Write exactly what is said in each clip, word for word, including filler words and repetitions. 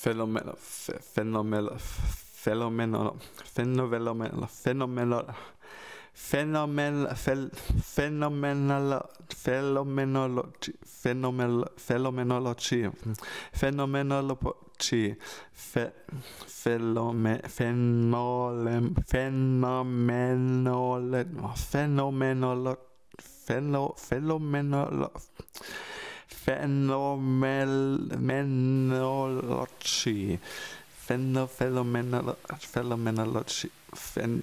phenomenal, phenomenal, phenomenal, phenomenal, phenomenal, phenomenal, phenomenal, phenomenology, phenomenal, phenomenology, phenomenology, phenomen, phenomen, phenomenal, phenomenal, phenomenal. Phenomenology, phenomenal, phenomenology, phen.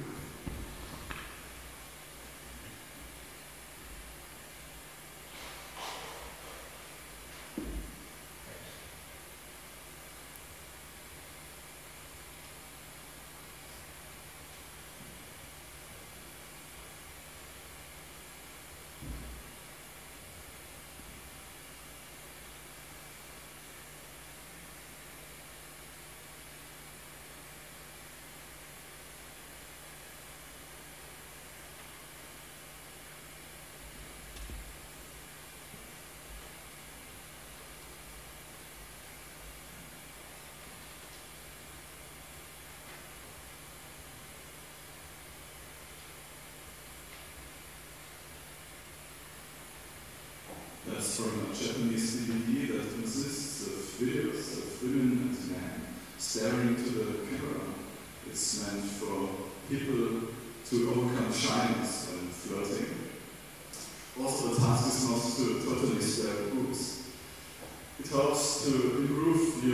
That's from a Japanese D V D that consists of videos of women and men staring into the camera. It's meant for people to overcome shyness when flirting. Also, the task is not to totally stare at boobs. It helps to improve your